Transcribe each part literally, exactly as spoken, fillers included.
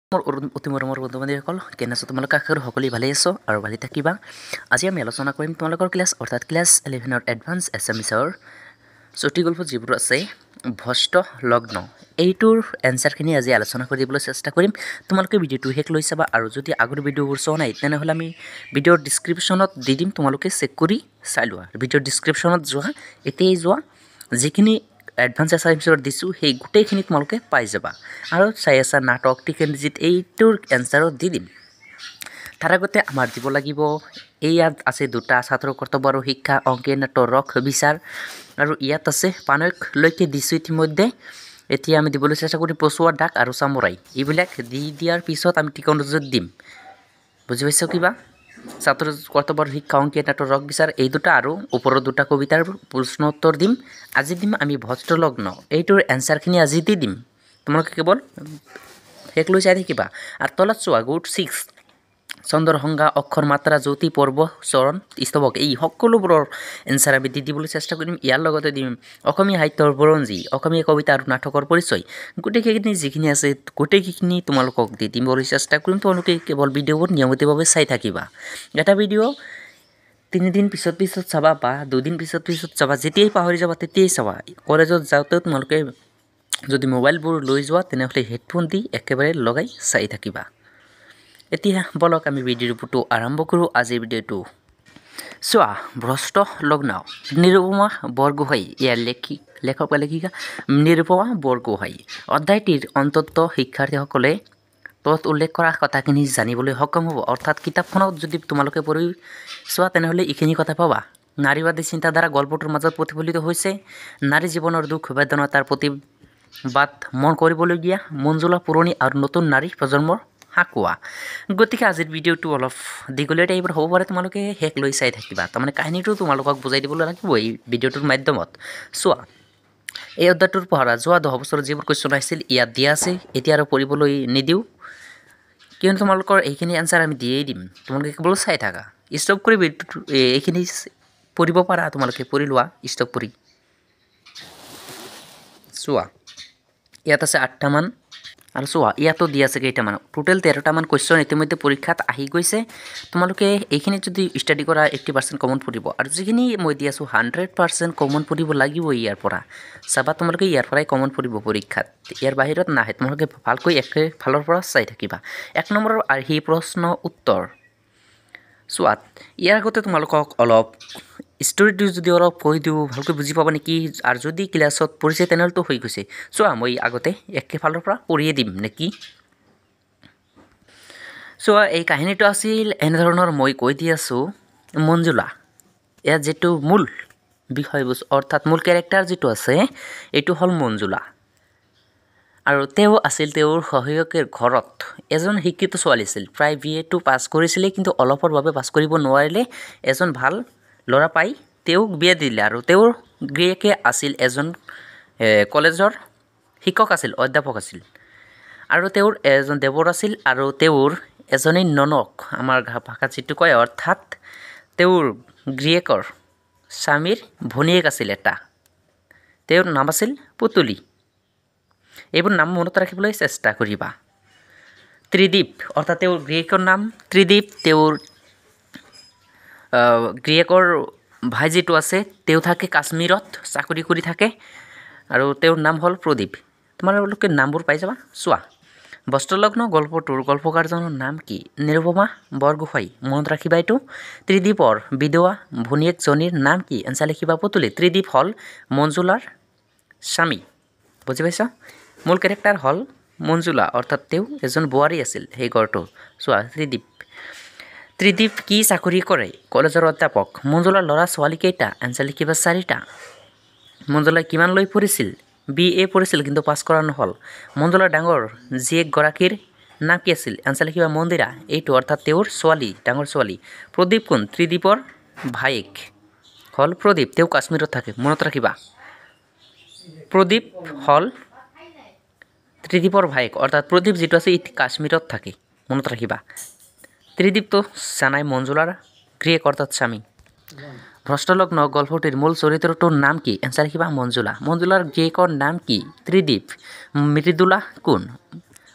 মোৰ অতি মৰমৰ বন্ধু বান্ধৱীসকল কেনে আছো তোমালোক আশা কৰোঁ সকলোৱে ভালে আছো আৰু ভালে থাকিবা। আজি আমি আলোচনা কৰিম তোমালোকৰ ক্লাছ অৰ্থাৎ ক্লাছ ইলেভেনৰ এডভান্স এছামিছৰ চুটি গল্প যিবোৰ আছে ভষ্ট লগ্ন এইটোৰ এনচাৰখিনি আজি আলোচনা কৰিবলৈ চেষ্টা কৰিম। তোমালোকে ভিডিঅ'টো শেষ লৈ চাবা আৰু যদি আগৰ ভিডিঅ'বোৰ চোৱা নাই তেনেহ'লে আমি ভিডিঅ'ৰ ডিছক্ৰিপশ্যনত দি দিম, তোমালোকে চেক কৰি চাই লোৱা। ভিডিঅ'ৰ ডিছক্ৰিপশ্যনত যোৱা, এতিয়াই যোৱা, যিখিনি এডভান্স এছামিছৰ দিছোঁ সেই গোটেইখিনি তোমালোকে পাই যাবা। আৰু চাই আছা নাটক টিকেনজিত এইটোৰ এনচাৰত দি দিম। তাৰ আগতে আমাৰ দিব লাগিব এই ইয়াত আছে দুটা ছাত্ৰৰ কৰ্তব্য আৰু শিক্ষা, অংকীয়া নাট, ৰস বিচাৰ, আৰু ইয়াত আছে পানৈকলৈকে দিছোঁ ইতিমধ্যে। এতিয়া আমি দিবলৈ চেষ্টা কৰিম পচোৱা দাগ আৰু চামৰাই। এইবিলাক দি দিয়াৰ পিছত আমি টিকনজিত দিম। বুজি পাইছ কিবা? ছাত্ৰৰ কৰ্তব্য আৰু শিক্ষা, অংকীয়া নাট, ৰস বিচাৰ এই দুটা আৰু ওপৰৰ দুটা কবিতাৰ প্ৰশ্ন উত্তৰ দিম। আজি দিম আমি ভষ্ট লগ্ন এইটোৰ এনচাৰখিনি আজি দি দিম। তোমালোকে কেৱল শেষ লৈ চাই থাকিবা। আৰু তলত চোৱা গুড ছিক্স চন্দ্ৰ সংজ্ঞা, অক্ষৰ মাত্ৰা, জ্যোতি, পৰ্ব, চৰণ, স্তৱক এই সকলোবোৰৰ এনচাৰ আমি দি দিবলৈ চেষ্টা কৰিম। ইয়াৰ লগতে দিম অসমীয়া সাহিত্যৰ বুৰঞ্জী, অসমীয়া কবিতা আৰু নাটকৰ পৰিচয়। গোটেইখিনি যিখিনি আছে গোটেইখিনি তোমালোকক দি দিবলৈ চেষ্টা কৰিম। তোমালোকে কেৱল ভিডিঅ'বোৰ নিয়মিতভাৱে চাই থাকিবা। এটা ভিডিঅ' তিনিদিন পিছত পিছত চাবা বা দুদিন পিছত পিছত চাবা, যেতিয়াই পাহৰি যাবা তেতিয়াই চাবা। কলেজত যাওঁতেও তোমালোকে যদি মোবাইলবোৰ লৈ যোৱা তেনেহ'লে হেডফোন দি একেবাৰে লগাই চাই থাকিবা। এতিয়া বলক আমি ভিডিঅ'টো আৰম্ভ কৰোঁ। আজিৰ ভিডিঅ'টো চোৱা ভষ্ট লগ্ন নিৰুপমা বৰগোহাঁই, ইয়াৰ লেখি লেখক বা লেখিকা নিৰুপমা বৰগোহাঁই। অধ্যায়টিৰ অন্তত শিক্ষাৰ্থীসকলে তলত উল্লেখ কৰা কথাখিনি জানিবলৈ সক্ষম হ'ব। অৰ্থাৎ কিতাপখনত যদি তোমালোকে পঢ়ি চোৱা তেনেহ'লে এইখিনি কথা পাবা। নাৰীবাদী চিন্তাধাৰা গল্পটোৰ মাজত প্ৰতিফলিত হৈছে। নাৰী জীৱনৰ দুখ বেদনা তাৰ প্ৰতিবাদ মন কৰিবলগীয়া মঞ্জুলা পুৰণি আৰু নতুন নাৰী প্ৰজন্মৰ সাঁকোৱা। গতিকে আজিৰ ভিডিঅ'টো অলপ দীঘলীয়া টাইপৰ হ'ব পাৰে, তোমালোকে শেষ লৈ চাই থাকিবা। তাৰমানে কাহিনীটো তোমালোকক বুজাই দিবলৈ লাগিব এই ভিডিঅ'টোৰ মাধ্যমত। চোৱা এই অধ্যায়টোৰ পঢ়া যোৱা দহ বছৰত যিবোৰ কুৱেশ্যন আহিছিল ইয়াত দিয়া আছে। এতিয়া আৰু পঢ়িবলৈ নিদিওঁ কিয়নো তোমালোকৰ এইখিনি এনচাৰ আমি দিয়েই দিম। তোমালোকে কেৱল চাই থাকা। ষ্টপ কৰি এইখিনি পঢ়িব পাৰা, তোমালোকে পঢ়ি লোৱা ষ্টপ কৰি। চোৱা ইয়াত আছে আঠটামান আৰু চোৱা ইয়াতো দিয়া আছে কেইটামান, টোটেল তেৰটামান কুৱেশ্যন ইতিমধ্যে পৰীক্ষাত আহি গৈছে। তোমালোকে এইখিনি যদি ষ্টাডি কৰা এইট্টি পাৰ্চেণ্ট কমন পৰিব, আৰু যিখিনি মই দি আছোঁ হাণ্ড্ৰেড পাৰ্চেণ্ট কমন পৰিব লাগিব ইয়াৰ পৰা। চাবা তোমালোকে ইয়াৰ পৰাই কমন পৰিব পৰীক্ষাত, ইয়াৰ বাহিৰত নাহে। তোমালোকে ভালকৈ একেফালৰ পৰা চাই থাকিবা। এক নম্বৰৰ আৰ্হি প্ৰশ্ন উত্তৰ। চোৱাত ইয়াৰ আগতে তোমালোকক অলপ ষ্টৰিটো যদি অলপ কৈ দিওঁ ভালকৈ বুজি পাবা নেকি, আৰু যদি ক্লাছত পঢ়িছে তেনেহ'লেতো হৈ গৈছে। চোৱা মই আগতে একেফালৰ পৰা পঢ়িয়ে দিম নেকি। চোৱা এই কাহিনীটো আছিল এনেধৰণৰ, মই কৈ দি আছোঁ মঞ্জুলা। ইয়াত যিটো মূল বিষয়বস্তু অৰ্থাৎ মূল কেৰেক্টাৰ যিটো আছে এইটো হ'ল মঞ্জুলা, আৰু তেওঁ আছিল তেওঁৰ সহায়কৰ ঘৰত এজন শিক্ষিত ছোৱালী আছিল। প্ৰায় বি এটো পাছ কৰিছিলে, কিন্তু অলপৰ বাবে পাছ কৰিব নোৱাৰিলে। এজন ভাল ল'ৰা পাই তেওঁক বিয়া দিলে, আৰু তেওঁৰ গিৰিয়েকে আছিল এজন কলেজৰ শিক্ষক আছিল, অধ্যাপক আছিল, আৰু তেওঁৰ এজন দেৱৰ আছিল, আৰু তেওঁৰ এজনী ননক আমাৰ ভাষাত যিটো কয়, অৰ্থাৎ তেওঁৰ গিৰিয়েকৰ স্বামীৰ ভনীয়েক আছিল এটা, তেওঁৰ নাম আছিল পুতলি। এইবোৰ নাম মনত ৰাখিবলৈ চেষ্টা কৰিবা। ত্ৰিদীপ অৰ্থাৎ তেওঁৰ গিৰিয়েকৰ নাম ত্ৰিদীপ, তেওঁৰ গিৰিয়েকৰ ভাই যিটো আছে তেওঁ থাকে কাশ্মীৰত চাকৰি কৰি থাকে, আৰু তেওঁৰ নাম হ'ল প্ৰদীপ। তোমালোকে নামবোৰ পাই যাবা। চোৱা ভষ্টলগ্ন গল্পটোৰ গল্পকাৰজনৰ নাম কি? নিৰুপমা বৰগোহাঁই। মনত ৰাখিবা এইটো। ত্ৰিদীপৰ বিধৱা ভনীয়েকজনীৰ নাম কি? এনচাৰ লিখিবা পুতলি। ত্ৰিদীপ হ'ল মঞ্জুলাৰ স্বামী। বুজি পাইছা? মূল কেৰেক্টাৰ হ'ল মঞ্জুলা, অৰ্থাৎ তেওঁ এজন বোৱাৰী আছিল সেই ঘৰটো। চোৱা ত্ৰিদীপ ত্ৰিদীপ কি চাকৰি কৰে? কলেজৰ অধ্যাপক। মঞ্জুলাৰ ল'ৰা ছোৱালী কেইটা? এনচাৰ লিখিবা চাৰিটা। মঞ্জুলাই কিমানলৈ পঢ়িছিল? বি এ পঢ়িছিল, কিন্তু পাছ কৰা নহ'ল। মঞ্জুলাৰ ডাঙৰ জীয়েকগৰাকীৰ নাম কি আছিল? এনচাৰ লিখিবা মন্দিৰা। এইটো অৰ্থাৎ তেওঁৰ ছোৱালী, ডাঙৰ ছোৱালী। প্ৰদীপ কোন? ত্ৰিদীপৰ ভায়েক হ'ল প্ৰদীপ, তেওঁ কাশ্মীৰত থাকে। মনত ৰাখিবা প্ৰদীপ হ'ল ত্ৰিদীপৰ ভায়েক, অৰ্থাৎ প্ৰদীপ যিটো আছে ই কাশ্মীৰত থাকে। মনত ৰাখিবা। ত্ৰিদীপটো জানাই মঞ্জুলাৰ গিৰিয়েক অৰ্থাৎ স্বামী। ভষ্টলগ্ন গল্পটিৰ মূল চৰিত্ৰটোৰ নাম কি? এনচাৰ লিখিবা মঞ্জুলা। মঞ্জুলাৰ গিৰিয়েকৰ নাম কি? ত্ৰিদীপ। মৃদুলা কোন?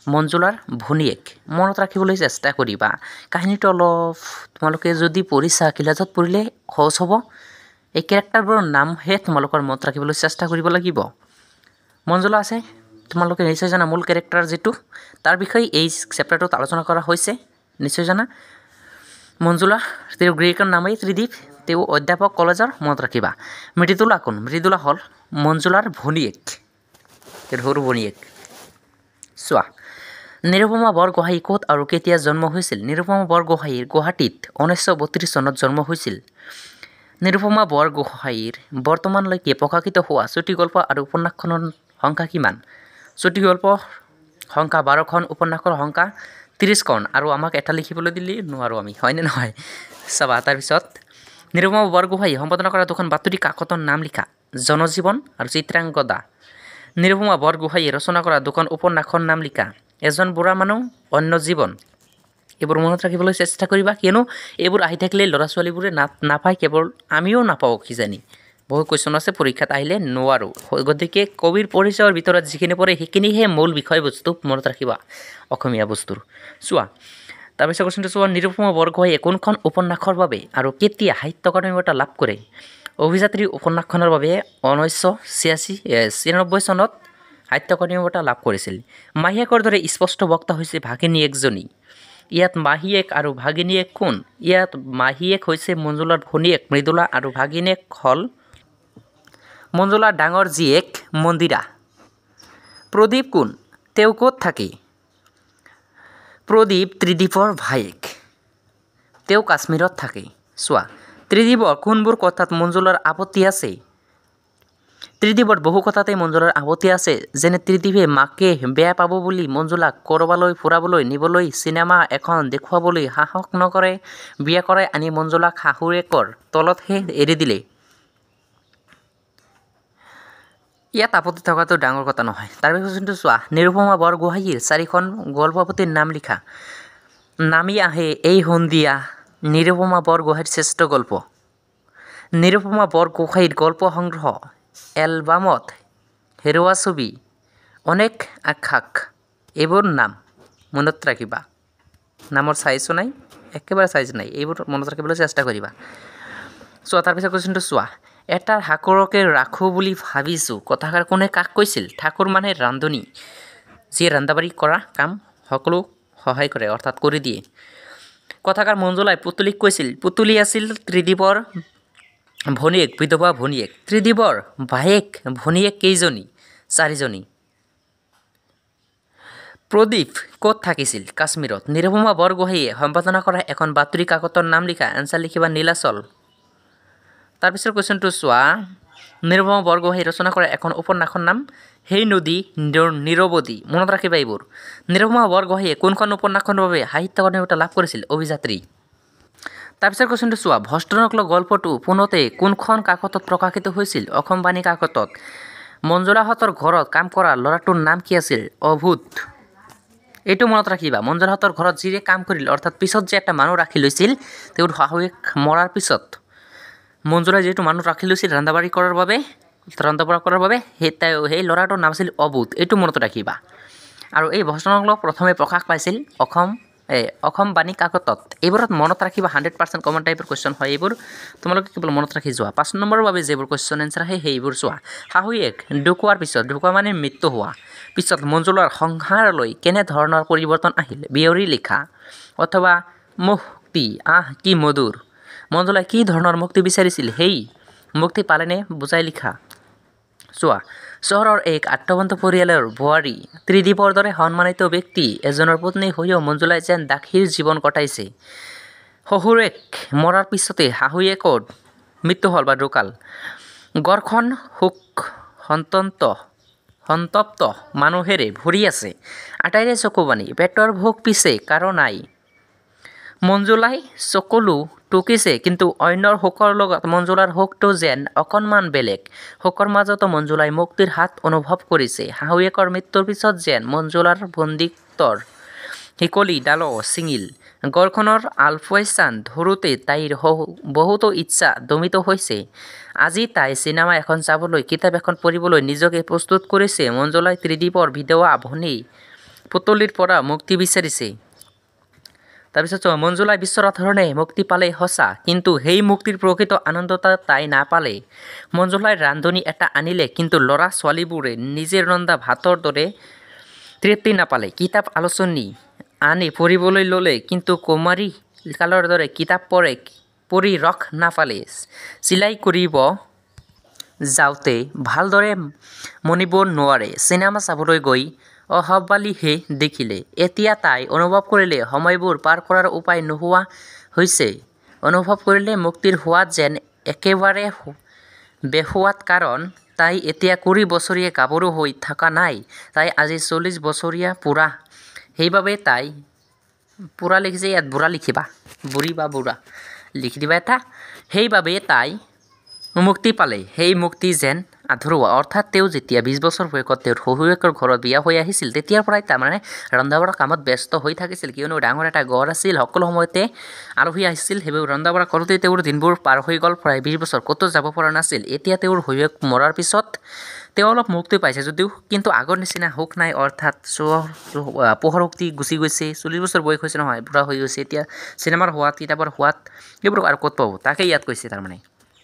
মঞ্জুলাৰ ভনীয়েক মনত ৰাখিবলৈ চেষ্টা কৰিবা কাহিনীটো অলপ তোমালোকে যদি পঢ়িছা ক্লাছত পঢ়িলে সহজ হ'ব এই কেৰেক্টাৰবোৰৰ নামহে তোমালোকৰ মনত ৰাখিবলৈ চেষ্টা কৰিব লাগিব মঞ্জুলা আছে তোমালোকে নিশ্চয় জানা মূল কেৰেক্টাৰ যেটো তাৰ বিষয়ে এই চেপ্টাৰটোত আলোচনা কৰা হৈছে নিশ্চয় জানা মঞ্জুলা তেওঁৰ গ্ৰীকৰ নামেই ত্ৰিদীপ তেওঁ অধ্যাপক কলেজৰ মনত ৰাখিবা মৃদুলা কোন মৃদুলা হল মঞ্জুলাৰ ভনীয়েক তেওঁৰ সৰু ভনীয়েক চোৱা নিৰুপমা বৰগোহাঁই ক'ত আৰু কেতিয়া জন্ম হৈছিল নিৰুপমা বৰগোহাঁইৰ গুৱাহাটীত ঊনৈছশ বত্ৰিছ চনত জন্ম হৈছিল নিৰুপমা বৰগোহাঁইৰ বৰ্তমানলৈকে প্ৰকাশিত হোৱা চুটিগল্প আৰু উপন্যাসখনৰ সংখ্যা কিমান চুটিগল্পৰ সংখ্যা বাৰখন উপন্যাসৰ সংখ্যা ত্ৰিছখন আৰু আমাক এটা লিখিবলৈ দিলে নোৱাৰো আমি হয়নে নহয় চাবা তাৰপিছত নিৰুপমা বৰগোহাঁই সম্পাদনা কৰা দুখন বাতৰি কাকতৰ নাম লিখা জনজীৱন আৰু চিত্ৰাংগদা নিৰুপমা বৰগোহাঁই ৰচনা কৰা দুখন উপন্যাসৰ নাম লিখা এজন বুঢ়া মানুহ অন্য জীৱন এইবোৰ মনত ৰাখিবলৈ চেষ্টা কৰিবা কিয়নো এইবোৰ আহি থাকিলে ল'ৰা ছোৱালীবোৰে নাপায় কেৱল আমিও নাপাওঁ কিজানি বহু কুৱেশ্যন আছে পৰীক্ষাত আহিলে নোৱাৰো গতিকে কবিৰ পৰিচয়ৰ ভিতৰত যিখিনি পৰে সেইখিনিহে মূল বিষয়বস্তু মনত ৰাখিবা অসমীয়া বস্তুৰ চোৱা তাৰপিছত কুৱেশ্যনটো চোৱা নিৰুপমা বৰগোহাঁই কোনখন উপন্যাসৰ বাবে আৰু কেতিয়া সাহিত্য একাডেমী বঁটা লাভ কৰে অভিযাত্ৰী উপন্যাসখনৰ বাবে ঊনৈছশ ছিয়াশী ছিয়ানব্বৈ চনত সাহিত্য একাডেমী বঁটা লাভ কৰিছিল মাহীয়েকৰ দৰে স্পষ্ট বক্তা হৈছে ভাগিনীয়েকজনী ইয়াত মাহীয়েক আৰু ভাগিনীয়েক কোন ইয়াত মাহীয়েক হৈছে মঞ্জুলাৰ ভনীয়েক মৃদুলা আৰু ভাগিনীয়েক হল মঞ্জুলাৰ ডাঙৰ জীয়েক মন্দিৰা প্ৰদীপ কোন তেওঁ ক'ত থাকে প্ৰদীপ ত্ৰিদীপৰ ভায়েক তেওঁ কাশ্মীৰত থাকে চোৱা ত্ৰিদীপৰ কোনবোৰ কথাত মঞ্জুলাৰ আপত্তি আছে ত্ৰিদীপৰ বহু কথাতে মঞ্জুলাৰ আপত্তি আছে যেনে ত্ৰিদীপে মাকে বেয়া পাব বুলি মঞ্জুলাক কৰবালৈ ফুৰাবলৈ নিবলৈ চিনেমা এখন দেখুৱাবলৈ সাহস নকৰে বিয়া কৰাই আনি মঞ্জুলাক শাহুৱেকৰ তলতহে এৰি দিলে ইয়াত আপত্তি থকাটো ডাঙৰ কথা নহয় তাৰপিছত চোৱা নিৰুপমা বৰগোহাঁইৰ চাৰিখন গল্পপুথিৰ নাম লিখা নামি আহে এই সন্ধিয়া নিৰুপমা বৰগোহাঁইৰ শ্ৰেষ্ঠ গল্প নিৰুপমা বৰগোহাঁইৰ গল্প সংগ্ৰহ এলবামত হেৰুৱা ছবি অনেক আখ্যাক এইবোৰ নাম মনত ৰাখিবা নামৰ চাইজো নাই একেবাৰে চাইজ নাই এইবোৰ মনত ৰাখিবলৈ চেষ্টা কৰিবা চোৱা তাৰপিছত কুৱেশ্যনটো চোৱা এটা ঠাকুৰকে ৰাখোঁ বুলি ভাবিছোঁ কথাষাৰ কোনে কাক কৈছিল ঠাকুৰ মানে ৰান্ধনী যিয়ে ৰান্ধাবাঢ়ি কৰা কাম সকলো সহায় কৰে অৰ্থাৎ কৰি দিয়ে কথাষাৰ মঞ্জুলাই পুতলিক কৈছিল পুতলি আছিল ত্ৰিদীপৰ ভনীয়েক বিধৱা ভনীয়েক ত্ৰিদীপৰ ভায়েক ভনীয়েক কেইজনী চাৰিজনী প্ৰদীপ ক'ত থাকিছিল কাশ্মীৰত নিৰুপমা বৰগোহাঁইয়ে সম্পাদনা কৰা এখন বাতৰি কাকতৰ নাম লিখা এনচাৰ লিখিবা নীলাচল তাৰপিছত কুৱেশ্যনটো চোৱা নিৰুপমা বৰগোহাঁই ৰচনা কৰা এখন উপন্যাসৰ নাম সেই নদী নিৰৱধি মনত ৰাখিবা এইবোৰ নিৰুপমা বৰগোহাঁইয়ে কোনখন উপন্যাসৰ বাবে সাহিত্য একাডেমী বঁটা লাভ কৰিছিল অভিযাত্ৰী তাৰপিছত কুৱেশ্যনটো চোৱা ভষ্টনকল গল্পটো পোনতে কোনখন কাকতত প্ৰকাশিত হৈছিল অসম বাণী কাকতত মঞ্জুলাহঁতৰ ঘৰত কাম কৰা ল'ৰাটোৰ নাম কি আছিল অভূত এইটো মনত ৰাখিবা মঞ্জুলাহঁতৰ ঘৰত যিয়ে কাম কৰিল অৰ্থাৎ পিছত যে এটা মানুহ ৰাখি লৈছিল তেওঁৰ শাহুৱেক মৰাৰ পিছত মঞ্জুলাই যিটো মানুহ ৰাখি লৈছিল ৰান্ধাবাঢ়ি কৰাৰ বাবে ৰন্ধা বঢ়া কৰাৰ বাবে সেই সেই ল'ৰাটোৰ নাম আছিল অভূত এইটো মনত ৰাখিবা আৰু এই ভষ্টনকল প্ৰথমে প্ৰকাশ পাইছিল অসম এই অসম বাণী কাকতত এইবোৰত মনত ৰাখিবা হাণ্ড্ৰেড পাৰ্চেণ্ট কমন টাইপৰ কুৱেশ্যন হয় এইবোৰ তোমালোকে কেৱল মনত ৰাখি যোৱা পাঁচ নম্বৰৰ বাবে যিবোৰ কুৱেশ্যন এনচাৰ আহে সেইবোৰ চোৱা শাহুৱেক ঢুকুৱাৰ পিছত ঢুকুৱা মানে মৃত্যু হোৱা পিছত মঞ্জুলাৰ সংসাৰলৈ কেনেধৰণৰ পৰিৱৰ্তন আহিল বিয়ৰি লিখা অথবা মুক্তি আহ কি মধুৰ মঞ্জুলাই কি ধৰণৰ মুক্তি বিচাৰিছিল সেই মুক্তি পালেনে বুজাই লিখা চোৱা চহৰৰ এক আত্মবন্ত পৰিয়ালৰ বোৱাৰী ত্ৰিদীপৰ দৰে সন্মানিত ব্যক্তি এজনৰ পত্নী হৈও মঞ্জুলাই যেন দাসীৰ জীৱন কটাইছে শহুৰেক মৰাৰ পিছতে শাহুৱেকৰ মৃত্যু হ'ল বা ঢুকাল ঘৰখন সুখ সন্তন্ত সন্তপ্ত মানুহেৰে ভৰি আছে আটাইৰে চকুবাণী পেটৰ ভোক পিছে কাৰো নাই মঞ্জুলাই সকলো টুকিছে কিন্তু অন্যৰ শোকৰ লগত মঞ্জুলাৰ শোকটো যেন অকণমান বেলেগ শোকৰ মাজতো মঞ্জুলাই মুক্তিৰ হাত অনুভৱ কৰিছে শাহুৱেকৰ মৃত্যুৰ পিছত যেন মঞ্জুলাৰ বন্দীত্বৰ শিকলি ডালো ছিঙিল ঘৰখনৰ আলপৈচান ধৰোঁতে তাইৰ বহুতো ইচ্ছা দমিত হৈছে আজি তাই চিনেমা এখন চাবলৈ কিতাপ এখন পঢ়িবলৈ নিজকে প্ৰস্তুত কৰিছে মঞ্জুলাই ত্ৰিদীপৰ বিধৱা ভনী পুতলিৰ পৰা মুক্তি বিচাৰিছে। তাৰপিছত মঞ্জুলাই বিশ্বৰ ধৰণে মুক্তি পালে সঁচা, কিন্তু সেই মুক্তিৰ প্ৰকৃত আনন্দতা তাই নাপালে। মঞ্জুলাই ৰান্ধনি এটা আনিলে, কিন্তু ল'ৰা ছোৱালীবোৰে নিজে ৰন্ধা ভাতৰ দৰে তৃপ্তি নাপালে। কিতাপ আলোচনী আনি পঢ়িবলৈ ল'লে, কিন্তু কুমাৰী কালৰ দৰে কিতাপ পঢ়ে পঢ়ি ৰস নাপালে। চিলাই কৰিব যাওঁতে ভালদৰে মনিব নোৱাৰে। চিনেমা চাবলৈ গৈ অহবালিহে দেখিলে। এতিয়া তাই অনুভৱ কৰিলে সময়বোৰ পাৰ কৰাৰ উপায় নোহোৱা হৈছে। অনুভৱ কৰিলে মুক্তিৰ সোৱাদ যেন একেবাৰে বেসোৱাদ, কাৰণ তাই এতিয়া কুৰি বছৰীয়া গাভৰু হৈ থকা নাই, তাই আজি চল্লিছ বছৰীয়া বুঢ়া। সেইবাবে তাই বুঢ়া লিখিছে, ইয়াত বুঢ়া লিখিবা, বুঢ়ী বা বুঢ়া লিখি দিবা এটা। সেইবাবে তাই মুক্তি পালে। সেই মুক্তি যেন আধৰুৱা। অৰ্থাৎ তেওঁ যেতিয়া বিছ বছৰ বয়সত তেওঁৰ শহুৰেকৰ ঘৰত বিয়া হৈ আহিছিল, তেতিয়াৰ পৰাই তাৰমানে ৰন্ধা বঢ়া কামত ব্যস্ত হৈ থাকিছিল, কিয়নো ডাঙৰ এটা ঘৰ আছিল, সকলো সময়তে আলহী আহিছিল। সেইবোৰ ৰন্ধা বঢ়া কৰোঁতেই তেওঁৰ দিনবোৰ পাৰ হৈ গ'ল। প্ৰায় বিছ বছৰ ক'তো যাব পৰা নাছিল। এতিয়া তেওঁৰ শহুৰেক মৰাৰ পিছত তেওঁ অলপ মুক্তি পাইছে যদিও, কিন্তু আগৰ নিচিনা সুখ নাই। অৰ্থাৎ পোহৰ শক্তি গুচি গৈছে, চল্লিছ বছৰ বয়স হৈছে নহয়, বুঢ়া হৈ গৈছে। এতিয়া চিনেমাৰ সোৱাদ, কিতাপৰ সোৱাদ এইবোৰ আৰু ক'ত পাব, তাকেই ইয়াত কৈছে তাৰমানে।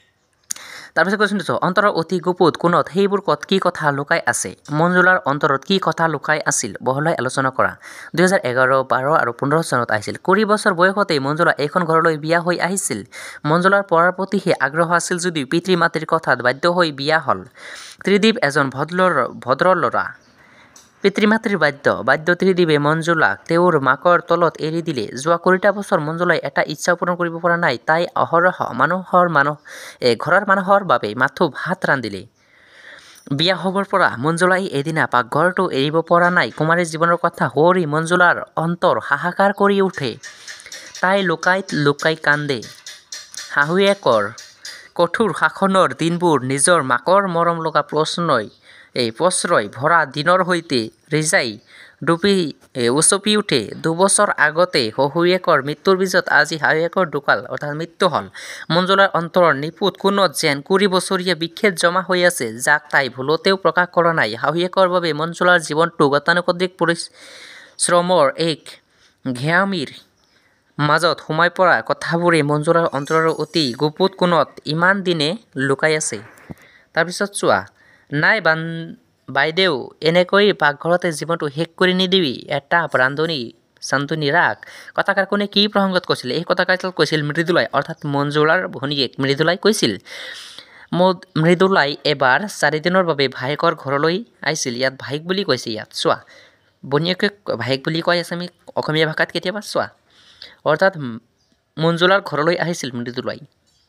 তাৰপিছত কৈছোঁ অন্তৰৰ অতি গুপুত কোণত সেইবোৰ ক'ত কি কথা লুকাই আছে। মঞ্জুলাৰ অন্তৰত কি কথা লুকাই আছিল, বহলাই আলোচনা কৰা। দুহেজাৰ এঘাৰ বাৰ আৰু পোন্ধৰ চনত আহিছিল। কুৰি বছৰ বয়সতেই মঞ্জুলা এইখন ঘৰলৈ বিয়া হৈ আহিছিল। মঞ্জুলাৰ পঢ়াৰ প্ৰতিহে আগ্ৰহ আছিল যদিও পিতৃ মাতৃৰ কথাত বাধ্য হৈ বিয়া হ'ল। ত্ৰিদীপ এজন ভদ্ৰ ভদ্ৰ ল'ৰা। পিতৃ মাতৃৰ বাধ্য বাধ্য ত্ৰিদীপে মঞ্জুলাক তেওঁৰ মাকৰ তলত এৰি দিলে। যোৱা কুৰিটা বছৰ মঞ্জুলাই এটা ইচ্ছা পূৰণ কৰিব পৰা নাই। তাই অহৰহ মানুহৰ মানুহ ঘৰৰ মানুহৰ বাবে মাথো ভাত ৰান্ধিলে। বিয়া হ'বৰ পৰা মঞ্জুলাই এদিনা পাকঘৰটো এৰিব পৰা নাই। কুমাৰী জীৱনৰ কথা সুঁৱৰি মঞ্জুলাৰ অন্তৰ হাহাকাৰ কৰি উঠে। তাই লুকাই লুকাই কান্দে। শাহুৱেকৰ কঠোৰ শাসনৰ দিনবোৰ, নিজৰ মাকৰ মৰম লগা প্ৰশ্নই এই প্ৰশ্ৰয় ভৰা দিনৰ সৈতে ৰিজাই ডুবি উচপি উঠে। দুবছৰ আগতে শহুৱেকৰ মৃত্যুৰ পিছত আজি শাহুৱেকৰ ঢুকাল, অৰ্থাৎ মৃত্যু হ'ল। মঞ্জুলাৰ অন্তৰৰ নিপুত কোণত যেন কুৰি বছৰীয়া বিক্ষেপ জমা হৈ আছে, যাক তাই ভুলতেও প্ৰকাশ কৰা নাই। শাহুৱেকৰ বাবে মঞ্জুলাৰ জীৱনটো গতানুগতিক পৰিশ্ৰমৰ এক ঘেয়ামীৰ মাজত সোমাই পৰা কথাবোৰে মঞ্জুলাৰ অন্তৰৰ অতি গুপুত কোণত ইমান দিনে লুকাই আছে। তাৰপিছত চোৱা, নাই বান বাইদেউ, এনেকৈ পাকঘৰতে জীৱনটো শেষ কৰি নিদিবি। এটা ৰান্ধনি চান্তনি ৰাখ। কথাষাৰ কোনে কি প্ৰসংগত কৈছিল? এই কথাষাৰ কৈছিল মৃদুলাই, অৰ্থাৎ মঞ্জুলাৰ ভনীয়েক মৃদুলাই কৈছিল। মৃদুলাই এবাৰ চাৰিদিনৰ বাবে ভায়েকৰ ঘৰলৈ আহিছিল। ইয়াত ভায়েক বুলি কৈছে। ইয়াত চোৱা, ভনীয়েকে ভায়েক বুলি কয় আছে আমি অসমীয়া ভাষাত কেতিয়াবা। চোৱা, অৰ্থাৎ মঞ্জুলাৰ ঘৰলৈ আহিছিল মৃদুলাই।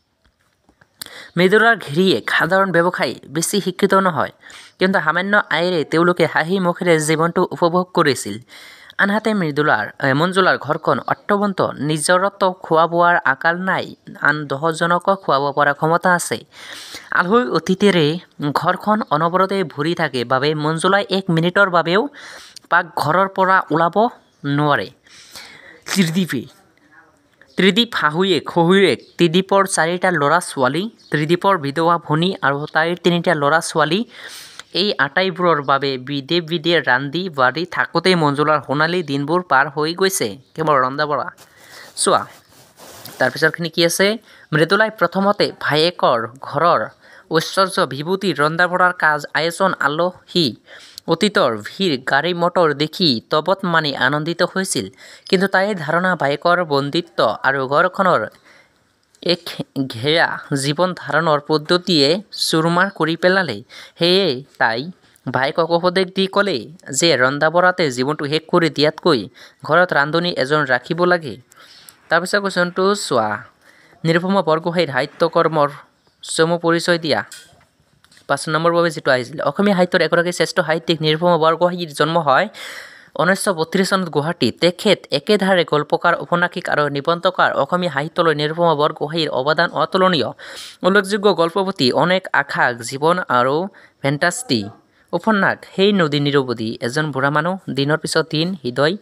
মৃদুলাৰ গিৰিয়েক সাধাৰণ ব্যৱসায়ী, বেছি শিক্ষিত নহয়, কিন্তু সামান্য আয়েৰে তেওঁলোকে হাঁহি মুখেৰে জীৱনটো উপভোগ কৰিছিল। আনহাতে মৃদুলাৰ মঞ্জুলাৰ ঘৰখন অত্যৱন্ত নিজৰতো খোৱা বোৱাৰ আকাল নাই, আন দহজনকো খুৱাব পৰা ক্ষমতা আছে। আলহী অতিথিৰে ঘৰখন অনবৰতে ভৰি থাকে বাবে মঞ্জুলাই এক মিনিটৰ বাবেও পাকঘৰৰ পৰা ওলাব নোৱাৰে। ত্ৰিদীপে ত্ৰিদীপ শাহুৱেক শহুৰেক ত্ৰিদীপৰ চাৰিটা ল'ৰা ছোৱালী, ত্ৰিদীপৰ বিধৱা ভনী আৰু তাইৰ তিনিটা ল'ৰা ছোৱালী। এই আটাইবোৰৰ বাবে বিধে বিধে ৰান্ধি বাঢ়ি থাকোঁতেই মঞ্জুলাৰ সোণালী দিনবোৰ পাৰ হৈ গৈছে। কেৱল ৰন্ধা বঢ়া। চোৱা, তাৰপিছৰখিনি কি আছে? মৃদুলাই প্ৰথমতে ভায়েকৰ ঘৰৰ ঐশ্বৰ্য বিভূতি, ৰন্ধা বঢ়াৰ কাজ, আয়োজন, আলহী অতীতৰ ভিৰ, গাড়ী মটৰ দেখি তবত মানি আনন্দিত হৈছিল। কিন্তু তাইৰ ধাৰণা ভায়েকৰ বন্দিত্ব আৰু ঘৰখনৰ এক ঘেয়া জীৱন ধাৰণৰ পদ্ধতিয়ে চুৰমাৰ কৰি পেলালে। সেয়ে তাই ভায়েকক উপদেশ দি ক'লে যে ৰন্ধা বঢ়াতে জীৱনটো শেষ কৰি দিয়াতকৈ ঘৰত ৰান্ধনি এজন ৰাখিব লাগে। তাৰপিছত কুৱেশ্যনটো চোৱা, নিৰুপমা বৰগোহাঁইৰ সাহিত্য কৰ্মৰ চমু পৰিচয় দিয়া। পাঁচ নম্বৰ বাবে যিটো আহিছিল, অসমীয়া সাহিত্যৰ এগৰাকী শ্ৰেষ্ঠ সাহিত্যিক নিৰুপমা বৰগোহাঁইৰ জন্ম হয় ঊনৈছশ বত্ৰিছ চনত গুৱাহাটীত। তেখেত একেধাৰে গল্পকাৰ, ঔপন্যাসিক আৰু নিবন্ধকাৰ। অসমীয়া সাহিত্যলৈ নিৰুপমা বৰগোহাঁইৰ অৱদান অতুলনীয়। উল্লেখযোগ্য গল্পপুথি অনেক আকাশ জীৱন আৰু ফেণ্টাষ্টি উপন্যাস সেই নদী নিৰৱধি, এজন বুঢ়া মানুহ দিনৰ পিছত দিন, হৃদয়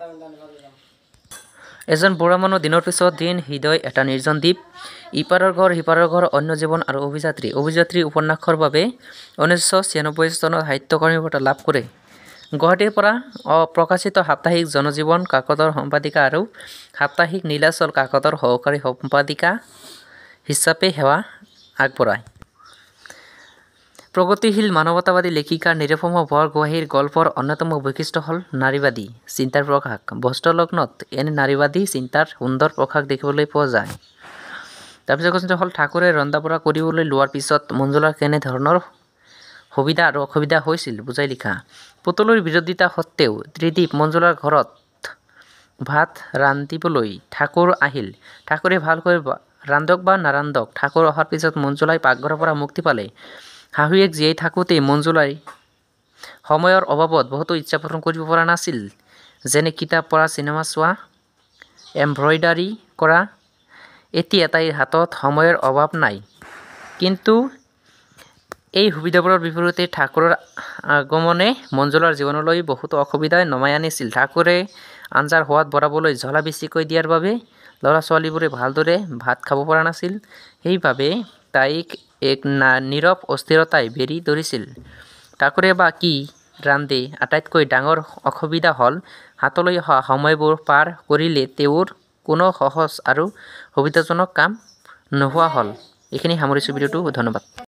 এজন বুঢ়া মানুহ দিনৰ পিছত দিন, হৃদয় এটা নিৰ্জন দ্বীপ, ইপাৰৰ ঘৰ সিপাৰৰ ঘৰ, অন্য জীৱন আৰু অভিযাত্ৰী। অভিযাত্ৰী উপন্যাসৰ বাবে ঊনৈছশ ছিয়ানব্বৈ চনত সাহিত্য অকাডেমি বঁটা লাভ কৰে। গুৱাহাটীৰ পৰা প্ৰকাশিত সাপ্তাহিক জনজীৱন কাকতৰ সম্পাদিকা আৰু সাপ্তাহিক নীলাচল কাকতৰ সহকাৰী সম্পাদিকা হিচাপে সেৱা আগবঢ়ায়। প্ৰগতিশীল মানৱতাবাদী লেখিকা নিৰুপমা বৰগোহাঞিৰ গল্পৰ অন্যতম বৈশিষ্ট্য হ'ল নাৰীবাদী চিন্তাৰ প্ৰকাশ। বস্ত্ৰলগ্নত এনে নাৰীবাদী চিন্তাৰ সুন্দৰ প্ৰকাশ দেখিবলৈ পোৱা যায়। তাৰপিছত কৈছে হ'ল ঠাকুৰে ৰন্ধা বঢ়া কৰিবলৈ লোৱাৰ পিছত মঞ্জুলাৰ কেনে ধৰণৰ সুবিধা আৰু অসুবিধা হৈছিল বুজাই লিখা। পুতলৈৰ বিৰোধিতা সত্ত্বেও ত্ৰিদীপ মঞ্জুলাৰ ঘৰত ভাত ৰান্ধিবলৈ ঠাকুৰ আহিল। ঠাকুৰে ভালকৈ ৰান্ধক বা নাৰান্ধক ঠাকুৰ অহাৰ পিছত মঞ্জুলাই পাকঘৰৰ পৰা মুক্তি পালে। শাহুৱেক জীয়াই থাকোঁতেই মঞ্জুলাই সময়ৰ অভাৱত বহুতো ইচ্ছা পূৰণ কৰিব পৰা নাছিল, যেনে কিতাপ পঢ়া, চিনেমা চোৱা, এমব্ৰইডাৰী কৰা। এতিয়া তাইৰ হাতত সময়ৰ অভাৱ নাই, কিন্তু এই সুবিধাবোৰৰ বিপৰীতে ঠাকুৰৰ আগমনে মঞ্জুলাৰ জীৱনলৈ বহুতো অসুবিধা নমাই আনিছিল। ঠাকুৰে আঞ্জাৰ সোৱাদ বঢ়াবলৈ জ্বলা বেছিকৈ দিয়াৰ বাবে ল'ৰা ছোৱালীবোৰে ভালদৰে ভাত খাব পৰা নাছিল। সেইবাবে তাইক এক নীৰৱ অস্থিৰতাই বেৰি ধৰিছিল। ঠাকুৰে বা কি ৰান্ধে? আটাইতকৈ ডাঙৰ অসুবিধা হ'ল হাতলৈ অহা সময়বোৰ পাৰ কৰিলে তেওঁৰ কোনো সহজ আৰু সুবিধাজনক কাম নোহোৱা হ'ল। এইখিনি সামৰিছোঁ ভিডিঅ'টো। ধন্যবাদ।